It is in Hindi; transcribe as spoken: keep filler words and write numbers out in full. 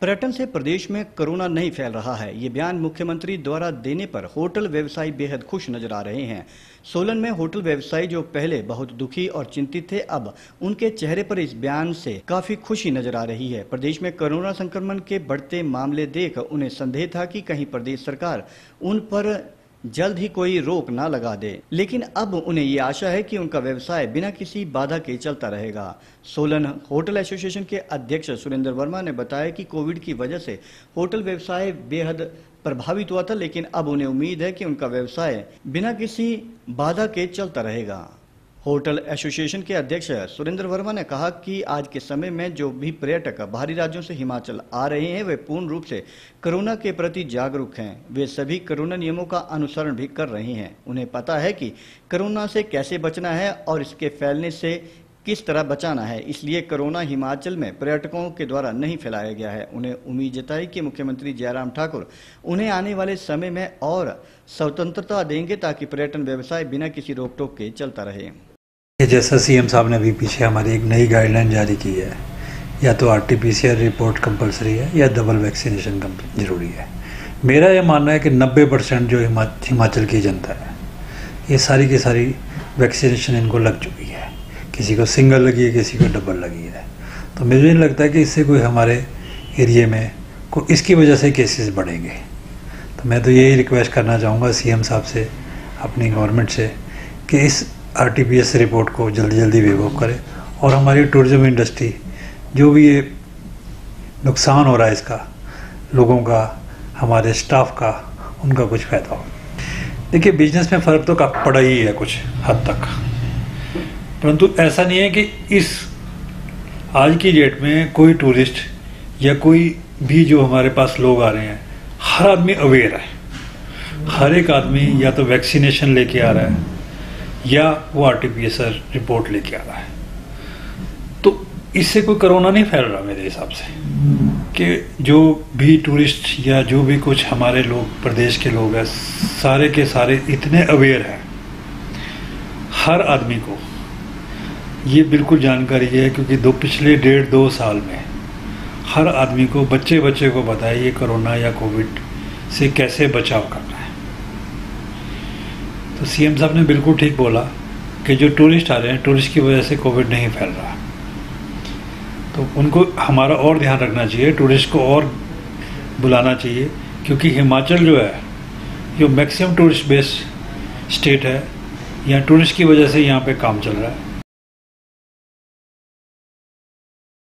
पर्यटन से प्रदेश में कोरोना नहीं फैल रहा है, ये बयान मुख्यमंत्री द्वारा देने पर होटल व्यवसायी बेहद खुश नजर आ रहे हैं। सोलन में होटल व्यवसायी जो पहले बहुत दुखी और चिंतित थे, अब उनके चेहरे पर इस बयान से काफी खुशी नजर आ रही है। प्रदेश में कोरोना संक्रमण के बढ़ते मामले देख उन्हें संदेह था कि कहीं प्रदेश सरकार उन पर जल्द ही कोई रोक ना लगा दे, लेकिन अब उन्हें ये आशा है कि उनका व्यवसाय बिना किसी बाधा के चलता रहेगा। सोलन होटल एसोसिएशन के अध्यक्ष सुरेंद्र वर्मा ने बताया कि कोविड की वजह से होटल व्यवसाय बेहद प्रभावित हुआ था, लेकिन अब उन्हें उम्मीद है कि उनका व्यवसाय बिना किसी बाधा के चलता रहेगा। होटल एसोसिएशन के अध्यक्ष सुरेंद्र वर्मा ने कहा कि आज के समय में जो भी पर्यटक बाहरी राज्यों से हिमाचल आ रहे हैं, वे पूर्ण रूप से कोरोना के प्रति जागरूक हैं। वे सभी कोरोना नियमों का अनुसरण भी कर रहे हैं। उन्हें पता है कि कोरोना से कैसे बचना है और इसके फैलने से किस तरह बचाना है, इसलिए कोरोना हिमाचल में पर्यटकों के द्वारा नहीं फैलाया गया है। उन्हें उम्मीद जताई कि मुख्यमंत्री जयराम ठाकुर उन्हें आने वाले समय में और स्वतंत्रता देंगे ताकि पर्यटन व्यवसाय बिना किसी रोक टोक के चलता रहे। जैसा सीएम साहब ने अभी पीछे हमारी एक नई गाइडलाइन जारी की है, या तो आरटीपीसीआर रिपोर्ट कंपलसरी है या डबल वैक्सीनेशन जरूरी है। मेरा यह मानना है कि नब्बे परसेंट जो हिमा, हिमाचल की जनता है, ये सारी की सारी वैक्सीनेशन इनको लग चुकी है। किसी को सिंगल लगी है, किसी को डबल लगी है। तो मुझे नहीं लगता है कि इससे कोई हमारे एरिए में को इसकी वजह से केसेस बढ़ेंगे। तो मैं तो यही रिक्वेस्ट करना चाहूँगा सीएम साहब से, अपनी गवर्नमेंट से, कि इस आरटीपीएस रिपोर्ट को जल्दी जल्दी वेव ऑफ करें और हमारी टूरिज्म इंडस्ट्री जो भी ये नुकसान हो रहा है इसका, लोगों का, हमारे स्टाफ का, उनका कुछ फ़ायदा हो। देखिए, बिजनेस में फ़र्क तो काफ़ी पड़ा ही है कुछ हद तक, परंतु ऐसा नहीं है कि इस आज की डेट में कोई टूरिस्ट या कोई भी जो हमारे पास लोग आ रहे हैं, हर आदमी अवेयर है। हर एक आदमी या तो वैक्सीनेशन लेके आ रहा है या वो आरटीपीसीआर रिपोर्ट लेके आ रहा है। तो इससे कोई कोरोना नहीं फैल रहा मेरे हिसाब से, कि जो भी टूरिस्ट या जो भी कुछ हमारे लोग, प्रदेश के लोग हैं, सारे के सारे इतने अवेयर हैं। हर आदमी को ये बिल्कुल जानकारी है, क्योंकि दो पिछले डेढ़ दो साल में हर आदमी को, बच्चे बच्चे को पता है ये कोरोना या कोविड से कैसे बचाव करना है। तो सीएम साहब ने बिल्कुल ठीक बोला कि जो टूरिस्ट आ रहे हैं, टूरिस्ट की वजह से कोविड नहीं फैल रहा। तो उनको हमारा और ध्यान रखना चाहिए, टूरिस्ट को और बुलाना चाहिए, क्योंकि हिमाचल जो है, जो मैक्सिमम टूरिस्ट बेस्ड स्टेट है, यहाँ टूरिस्ट की वजह से यहाँ पे काम चल रहा है।